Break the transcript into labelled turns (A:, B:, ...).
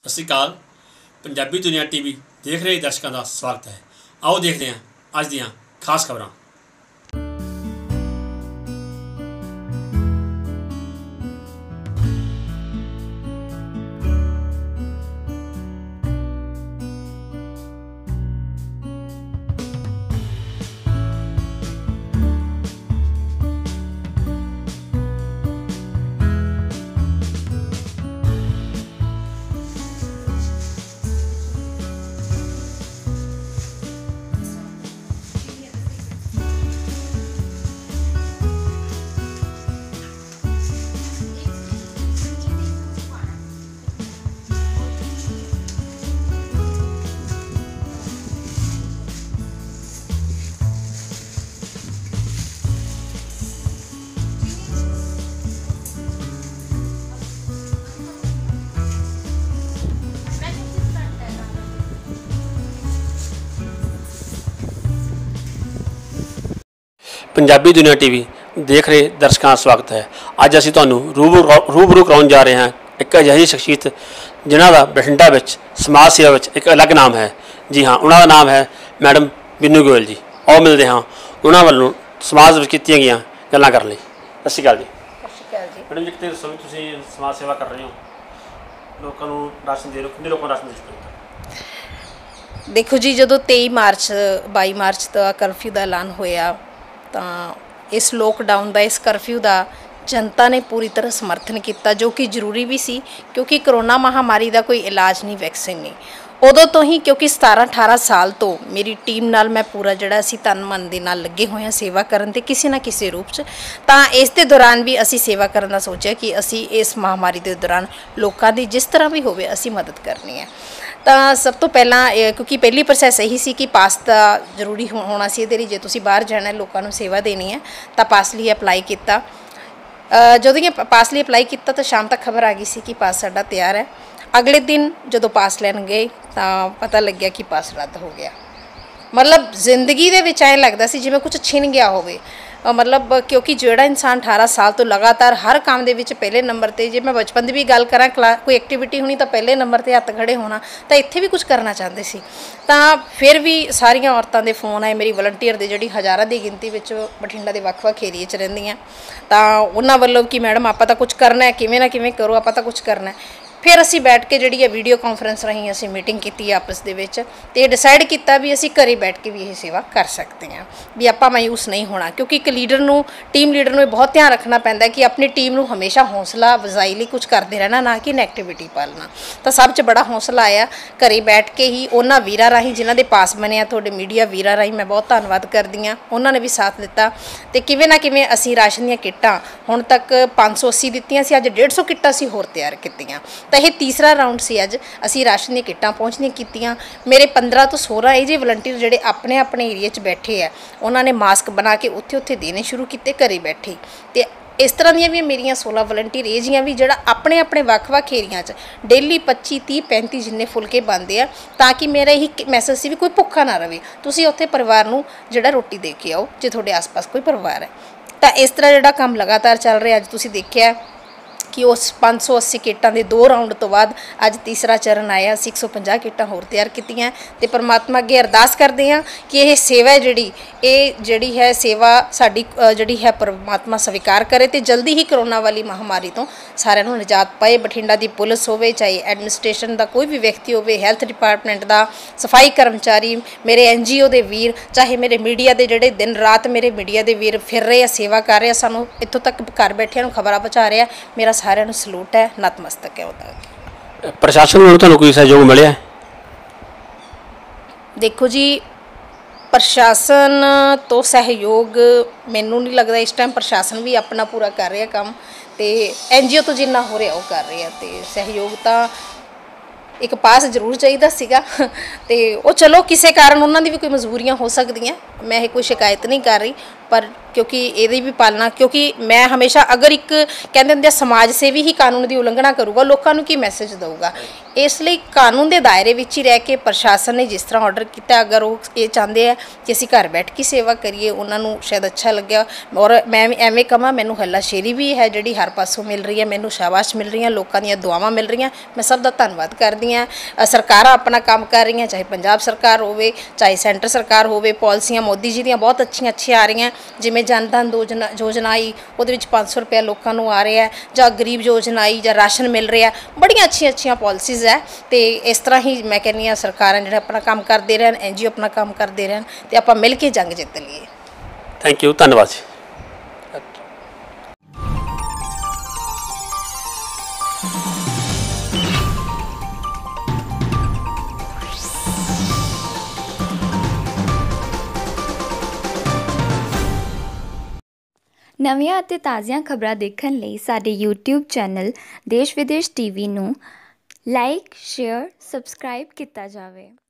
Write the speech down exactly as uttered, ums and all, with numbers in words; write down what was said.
A: सत श्री अकाल। पंजाबी दुनिया टीवी देख रहे दर्शकों का स्वागत है। आओ देखते हैं अज दी खास खबरां। पंजाबी दुनिया टीवी देख रहे दर्शकों का स्वागत है। अज असीं तुहानूं रूबरू रूबरू कराउण जा रहे हैं एक अजिही शख्सियत जिन्हां दा बठिंडा विच समाज सेवा विच एक अलग नाम है। जी हाँ, उन्हां दा नाम है मैडम बिन्नू गोयल जी। आओ मिलते हाँ उन्हां वल्लों समाज विच कीतीआं गईआं गल्लां करन लई। सत श्री अकाल जी।
B: सत श्री अकाल जी।
A: मैडम जी, किते दस्सो तुसीं समाज सेवा कर रहे हो, लोकां नूं राशन दे रहे हो, किन्ने लोकां नूं राशन दे चुके हो?
B: देखो जी, जदों तेई मार्च बाई मार्च का करफ्यू का ऐलान होया तो इस लॉकडाउन का इस करफ्यू का जनता ने पूरी तरह समर्थन किया, जो कि जरूरी भी सी क्योंकि करोना महामारी का कोई इलाज नहीं, वैक्सीन नहीं। उदों तो ही क्योंकि सतारह अठारह साल तो मेरी टीम नाल मैं पूरा जिहड़ा असीं तन मन दे नाल लगे हुए हैं सेवा करन ते किसी ना किसी रूप च। तां इस दे दौरान भी असीं सेवा करन दा सोचिया कि असीं इस महामारी के दौरान लोकां दी जिस तरह भी होवे असीं मदद करनी है। तो सब तो पहला क्योंकि पहली प्रोसैस यही सी कि पास का जरूरी होना सी इहदे लई, जे तुसीं बाहर जाना लोगों को सेवा देनी है तो पास लिए अपलाई किया। जदों ये पास लिए अपलाई किया तो शाम तक खबर आ गई सी कि पास साडा तैयार है। अगले दिन जदों पास लैन गए तो पता लग गया कि पास रद्द हो गया। मतलब जिंदगी दे विच ऐ लगदा सी जिवें कुछ छिन गया होवे। मतलब क्योंकि जोड़ा इंसान अठारह साल तो लगातार हर काम दे विच पहले नंबर ते, जे मैं बचपन की भी गल करा क्ला कोई एक्टिविटी होनी तो पहले नंबर ते हत्थ खड़े होना, तो इत्थे भी कुछ करना चाहते सी। तो फिर भी सारिया औरतों के फोन आए, मेरी वलंटियर दे जिहड़ी हज़ारां की गिनती विच बठिंडा के वक्-वक् एरिए च रहिंदियां, तो उन्हां वल्लों कि मैडम आपां तां कुछ करना है, किवें ना किवें करो, आपां तां कुछ करना है। फिर असी बैठ के जी वीडियो कॉन्फ्रेंस राही असी मीटिंग की आपस के डिसाइड किया भी असी घरे बैठ के भी यह सेवा कर सकते हैं, भी आप मायूस नहीं होना। क्योंकि एक लीडर नूं टीम लीडर नूं बहुत ध्यान रखना पैंदा कि अपनी टीम नूं हमेशा हौसला अफजाई लई कुछ करते रहना, ना कि नैगेटिविटी पालना। तो सब च बड़ा हौसला आया घरे बैठ के ही। उन्होंने वीरां राही जिन्हां दे पास बनिया, तुहाडे मीडिया वीरां राही मैं बहुत धन्नवाद करदी हाँ, उन्होंने भी साथ दिता। तो किवें ना किवें असी राशन दी किट्टां हुण तक पाँच सौ अस्सी दित्तियां सी, अज डेढ़ सौ किट्टां असी होर तैयार कीतियां। तो यह तीसरा राउंड से अज असी राशन दी किट्टां पहुँचदियां कीतियां। मेरे पंद्रह तो सोलह ये जे वलंटियर जिहड़े अपने अपने एरिए च बैठे है, उन्होंने मास्क बना के उत्थे उत्थे देने शुरू किए घरे बैठे। तो इस तरह दियां भी मेरियां सोलह वलंटियर ये जियां भी जिहड़ा अपने अपने वक्-वक् एरिया च डेली पच्ची तीह पैंती जिन्ने फुलके बनते हैं, ताकि मेरा यही मैसेज से भी कोई भुखा ना रहे। तुसीं उत्थे परिवार नूं जिहड़ा रोटी दे के आओ जे तुहाडे आस पास कोई परिवार है। तो इस तरह जिहड़ा काम लगातार चल रहा। अज तुसीं देखिआ कि उस पाँच सौ अस्सी किट्टां दे दो राउंड तो बाद अज तीसरा चरण आया, असीं एक सौ पचास किट्टां होर तैयार कीतियां। ते परमात्मा अगे अरदास करते हैं कि यह सेवा है जिहड़ी ये जिहड़ी है सेवा साडी जिहड़ी है परमात्मा स्वीकार करे तो जल्दी ही करोना वाली महामारी तो सारिਆਂ ਨੂੰ निजात पाए। बठिंडा की पुलिस होवे, चाहे एडमिनिस्ट्रेशन का कोई भी व्यक्ति होवे, हैल्थ डिपार्टमेंट का, सफाई कर्मचारी, मेरे एन जी ओ के वीर, चाहे मेरे मीडिया के जिहड़े दिन रात मेरे मीडिया के वीर फिर रहे, सेवा कर रहे, सानूं इत्थों तक घर बैठिਆਂ ਨੂੰ खबरां पहुँचा रहे। मेरा सारिਆਂ ਨੂੰ सलूट है, नतमस्तक है। उदा
A: प्रशासन ਨੂੰ ਤੁਹਾਨੂੰ ਕੋਈ सहयोग मिलिਆ?
B: देखो जी, प्रशासन तो सहयोग मैनू नहीं लगता इस टाइम प्रशासन भी अपना पूरा कर रहा काम, तो एन जी ओ तो जिन्ना हो रहा वो कर रहे हैं। तो सहयोग तो एक पास जरूर चाहिए सीगा, तो वो चलो किसी कारण उन्होंने भी कोई मजबूरियां हो सकदियां, मैं कोई शिकायत नहीं कर रही, पर क्योंकि ये भी पालना, क्योंकि मैं हमेशा अगर एक कहते होंगे समाज सेवी ही कानून की उलंघना करूँगा लोगों को की मैसेज दूगा। इसलिए कानून के दायरे में ही रह के प्रशासन ने जिस तरह ऑर्डर किया, अगर वो ये चाहते हैं कि असी घर बैठ के सेवा करिए, उन्होंने शायद अच्छा लग्या। और मैं एवें कहा मैनू हल्लाशेरी भी है जी हर पासों मिल रही है, मैनू शाबाश मिल रही है, लोगों दी दुआवां मिल रही, मैं सब का धन्यवाद करती हाँ। सरकार अपना काम कर रही हैं, चाहे पंजाब सरकार हो चाहे सेंटर सरकार हो, पॉलिसियाँ मोदी जी दी बहुत अच्छी अच्छी आ रही हैं। जिमें जनधन योजना योजना आई वो पाँच सौ रुपया लोगों को आ रहा है, जां गरीब योजना आई, जां राशन मिल रहा है, बड़िया अच्छी अच्छी पॉलिसीज़ है। तो इस तरह ही मैं कहनी हाँ सरकार जो अपना काम करते रहन, एन जी ओ अपना काम करते रहन, तो आप मिल के जंग जित लीए।
A: थैंक यू, धन्यवाद जी।
C: ਨਵੀਆਂ ਅਤੇ ਤਾਜ਼ੀਆਂ ਖਬਰਾਂ ਦੇਖਣ ਲਈ ਸਾਡੇ YouTube ਚੈਨਲ ਦੇਸ਼ ਵਿਦੇਸ਼ ਟੀਵੀ ਨੂੰ ਲਾਈਕ, ਸ਼ੇਅਰ, ਸਬਸਕ੍ਰਾਈਬ ਕੀਤਾ ਜਾਵੇ।